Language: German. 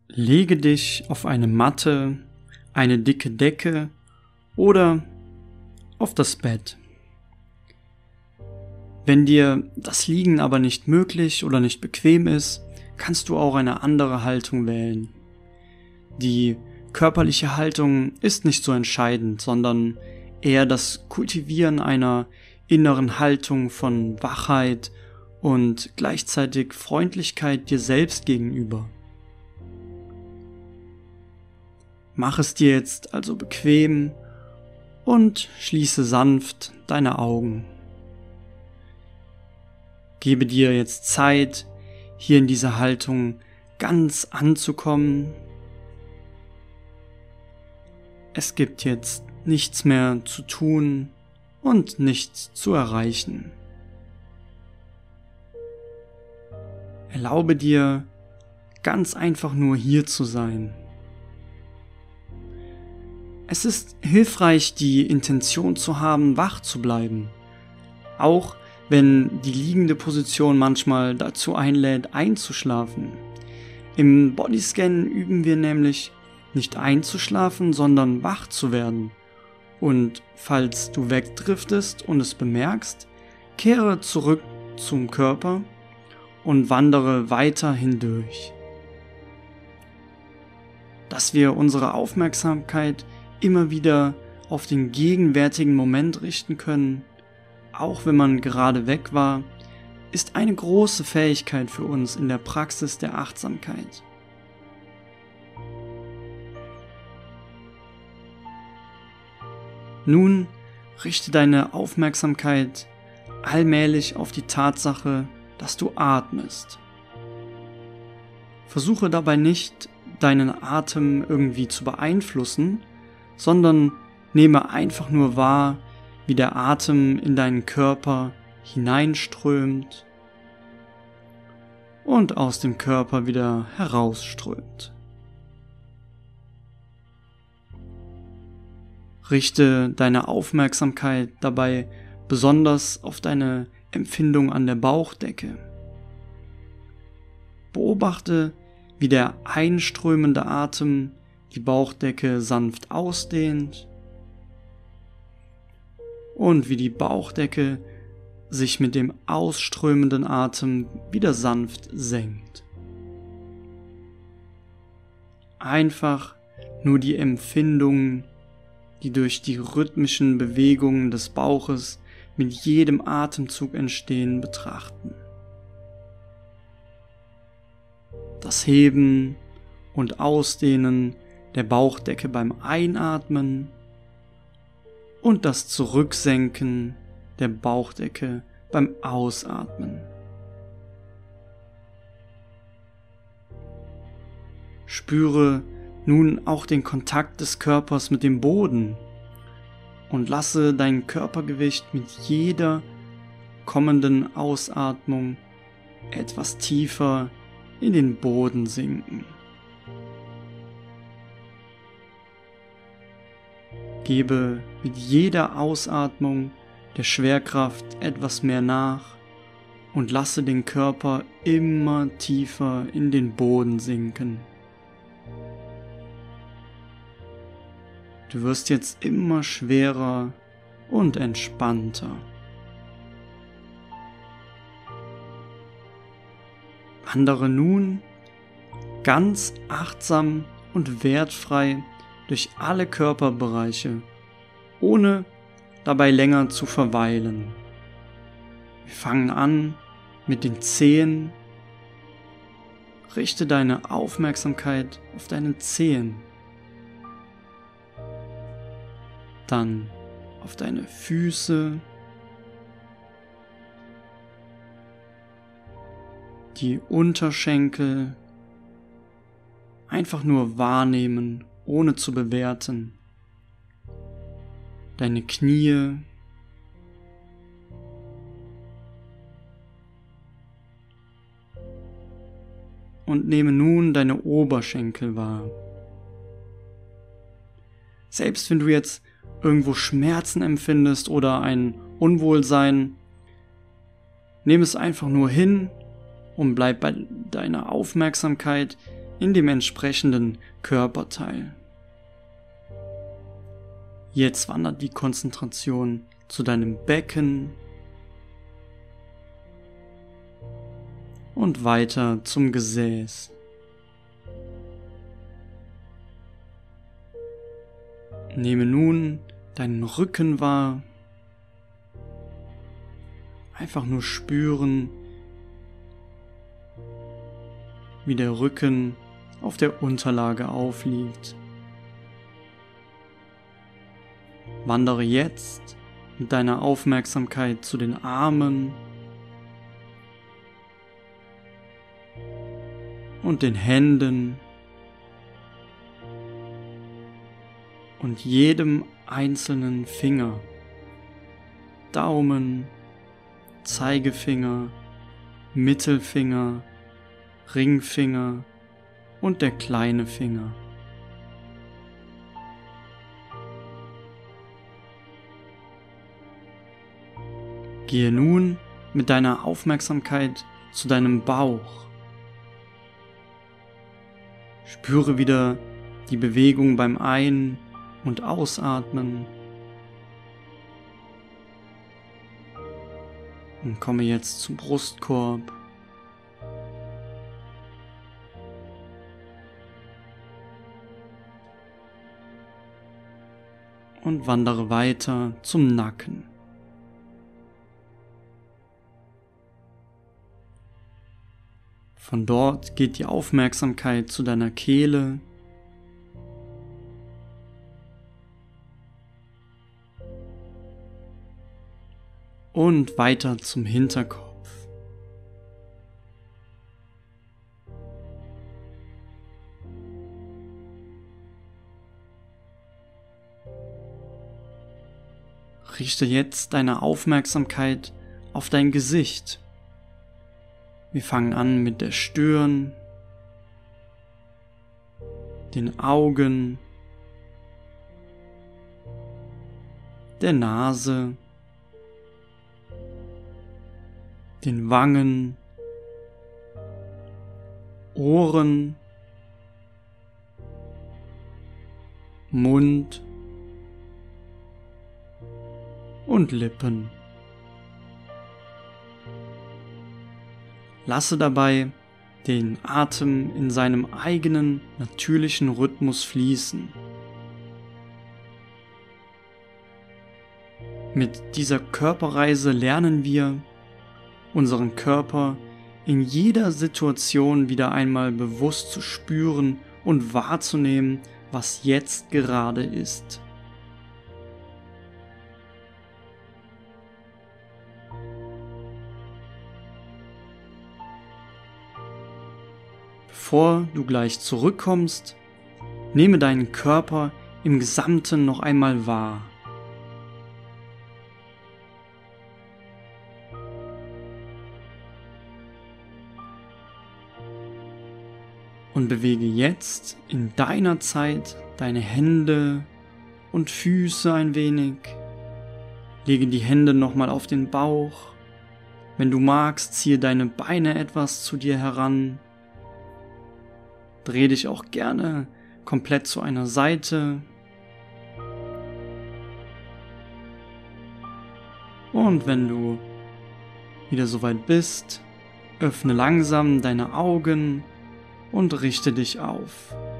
Lege dich auf eine Matte, eine dicke Decke oder auf das Bett. Wenn dir das Liegen aber nicht möglich oder nicht bequem ist, kannst du auch eine andere Haltung wählen. Die körperliche Haltung ist nicht so entscheidend, sondern eher das Kultivieren einer inneren Haltung von Wachheit und gleichzeitig Freundlichkeit dir selbst gegenüber. Mach es dir jetzt also bequem und schließe sanft deine Augen. Gebe dir jetzt Zeit, hier in dieser Haltung ganz anzukommen. Es gibt jetzt nichts mehr zu tun und nichts zu erreichen. Erlaube dir, ganz einfach nur hier zu sein. Es ist hilfreich, die Intention zu haben, wach zu bleiben, auch wenn die liegende Position manchmal dazu einlädt, einzuschlafen. Im Bodyscan üben wir nämlich nicht einzuschlafen, sondern wach zu werden. Und falls du wegdriftest und es bemerkst, kehre zurück zum Körper und wandere weiter hindurch. Dass wir unsere Aufmerksamkeit immer wieder auf den gegenwärtigen Moment richten können, auch wenn man gerade weg war, ist eine große Fähigkeit für uns in der Praxis der Achtsamkeit. Nun richte deine Aufmerksamkeit allmählich auf die Tatsache, dass du atmest. Versuche dabei nicht, deinen Atem irgendwie zu beeinflussen, sondern nehme einfach nur wahr, wie der Atem in deinen Körper hineinströmt und aus dem Körper wieder herausströmt. Richte deine Aufmerksamkeit dabei besonders auf deine Empfindung an der Bauchdecke. Beobachte, wie der einströmende Atem die Bauchdecke sanft ausdehnt und wie die Bauchdecke sich mit dem ausströmenden Atem wieder sanft senkt. Einfach nur die Empfindungen, die durch die rhythmischen Bewegungen des Bauches mit jedem Atemzug entstehen, betrachten. Das Heben und Ausdehnen der Bauchdecke beim Einatmen und das Zurücksenken der Bauchdecke beim Ausatmen. Spüre nun auch den Kontakt des Körpers mit dem Boden und lasse dein Körpergewicht mit jeder kommenden Ausatmung etwas tiefer in den Boden sinken. Gebe mit jeder Ausatmung der Schwerkraft etwas mehr nach und lasse den Körper immer tiefer in den Boden sinken. Du wirst jetzt immer schwerer und entspannter. Wandere nun ganz achtsam und wertfrei durch alle Körperbereiche, ohne dabei länger zu verweilen. Wir fangen an mit den Zehen. Richte deine Aufmerksamkeit auf deine Zehen. Dann auf deine Füße, die Unterschenkel, einfach nur wahrnehmen, ohne zu bewerten, deine Knie, und nehme nun deine Oberschenkel wahr. Selbst wenn du jetzt irgendwo Schmerzen empfindest oder ein Unwohlsein, nimm es einfach nur hin und bleib bei deiner Aufmerksamkeit in dem entsprechenden Körperteil. Jetzt wandert die Konzentration zu deinem Becken und weiter zum Gesäß. Nehme nun deinen Rücken wahr. Einfach nur spüren, wie der Rücken auf der Unterlage aufliegt. Wandere jetzt mit deiner Aufmerksamkeit zu den Armen und den Händen und jedem einzelnen Finger, Daumen, Zeigefinger, Mittelfinger, Ringfinger und der kleine Finger. Gehe nun mit deiner Aufmerksamkeit zu deinem Bauch. Spüre wieder die Bewegung beim Ein- und Ausatmen und komme jetzt zum Brustkorb. Und wandere weiter zum Nacken. Von dort geht die Aufmerksamkeit zu deiner Kehle. Und weiter zum Hinterkopf. Richte jetzt deine Aufmerksamkeit auf dein Gesicht. Wir fangen an mit der Stirn, den Augen, der Nase, den Wangen, Ohren, Mund und Lippen. Lasse dabei den Atem in seinem eigenen natürlichen Rhythmus fließen. Mit dieser Körperreise lernen wir, unseren Körper in jeder Situation wieder einmal bewusst zu spüren und wahrzunehmen, was jetzt gerade ist. Bevor du gleich zurückkommst, nehme deinen Körper im Gesamten noch einmal wahr. Und bewege jetzt in deiner Zeit deine Hände und Füße ein wenig. Lege die Hände nochmal auf den Bauch. Wenn du magst, ziehe deine Beine etwas zu dir heran. Dreh dich auch gerne komplett zu einer Seite. Und wenn du wieder soweit bist, öffne langsam deine Augen und richte dich auf.